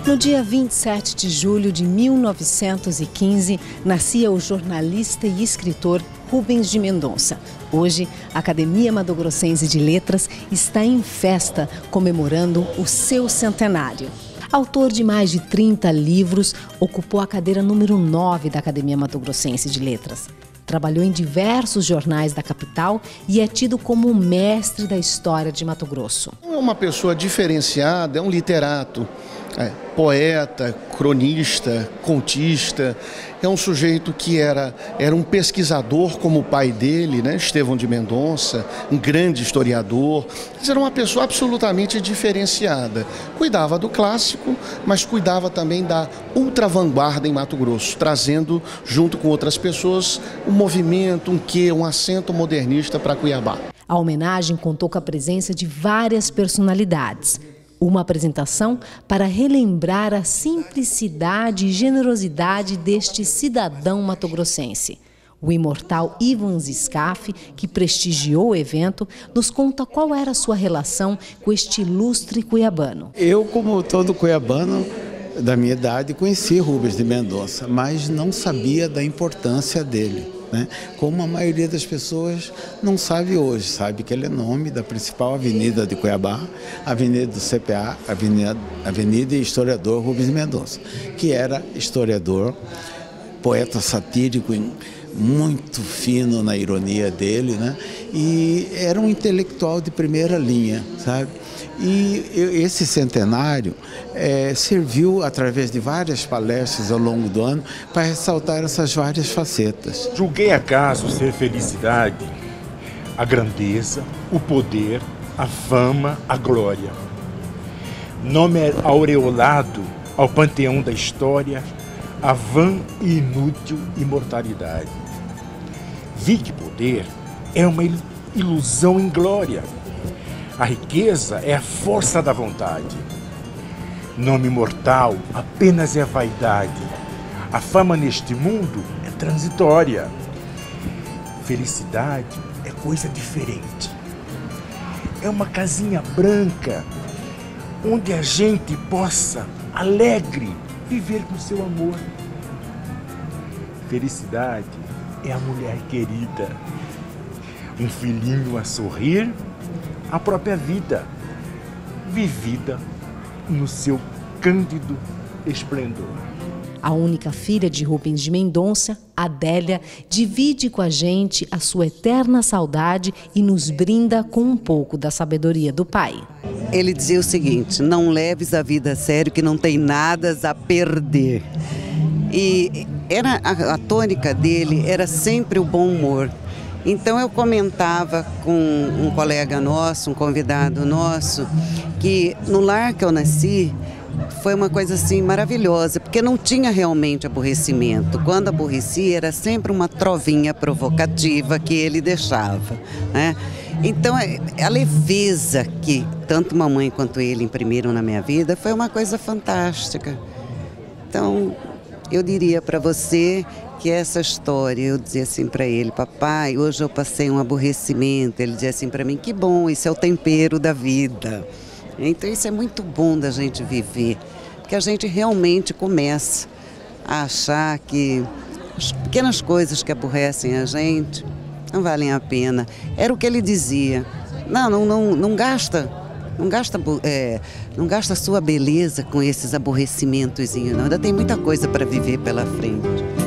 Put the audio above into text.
No dia 27 de julho de 1915, nascia o jornalista e escritor Rubens de Mendonça. Hoje, a Academia Mato-Grossense de Letras está em festa, comemorando o seu centenário. Autor de mais de 30 livros, ocupou a cadeira número 9 da Academia Mato-Grossense de Letras. Trabalhou em diversos jornais da capital e é tido como o mestre da história de Mato Grosso. É uma pessoa diferenciada, é um literato, poeta, cronista, contista. É um sujeito que era um pesquisador como o pai dele, né? Estevão de Mendonça, um grande historiador. Era uma pessoa absolutamente diferenciada. Cuidava do clássico, mas cuidava também da ultra-vanguarda em Mato Grosso, trazendo, junto com outras pessoas, um movimento, um acento modernista para Cuiabá. A homenagem contou com a presença de várias personalidades. Uma apresentação para relembrar a simplicidade e generosidade deste cidadão matogrossense. O imortal Ivan Scaff, que prestigiou o evento, nos conta qual era a sua relação com este ilustre cuiabano. Eu, como todo cuiabano da minha idade, conheci Rubens de Mendonça, mas não sabia da importância dele, né? Como a maioria das pessoas não sabe hoje, sabe que ele é nome da principal avenida de Cuiabá, Avenida do CPA, Avenida e historiador Rubens de Mendonça, que era historiador, poeta satírico, muito fino na ironia dele, né? E era um intelectual de primeira linha, sabe? E esse centenário serviu, através de várias palestras ao longo do ano, para ressaltar essas várias facetas. Julguei acaso ser felicidade, a grandeza, o poder, a fama, a glória. Nome aureolado ao panteão da história, a vã e inútil imortalidade. Vi que poder é uma ilusão em glória. A riqueza é a força da vontade. Nome mortal apenas é a vaidade. A fama neste mundo é transitória. Felicidade é coisa diferente. É uma casinha branca onde a gente possa, alegre, viver com seu amor. Felicidade é a mulher querida. Um filhinho a sorrir, a própria vida, vivida no seu cândido esplendor. A única filha de Rubens de Mendonça, Adélia, divide com a gente a sua eterna saudade e nos brinda com um pouco da sabedoria do pai. Ele dizia o seguinte: não leves a vida a sério, que não tem nada a perder. E a tônica dele era sempre o bom humor. Então eu comentava com um colega nosso, um convidado nosso, que no lar que eu nasci foi uma coisa assim maravilhosa, porque não tinha realmente aborrecimento. Quando aborrecia era sempre uma trovinha provocativa que ele deixava, né? Então a leveza que tanto mamãe quanto ele imprimiram na minha vida foi uma coisa fantástica. Então eu diria para você que essa história, eu dizia assim para ele: papai, hoje eu passei um aborrecimento. Ele dizia assim para mim: que bom, isso é o tempero da vida. Então isso é muito bom da gente viver, porque a gente realmente começa a achar que as pequenas coisas que aborrecem a gente não valem a pena. Era o que ele dizia: não gasta a sua beleza com esses aborrecimentos, não. Ainda tem muita coisa para viver pela frente.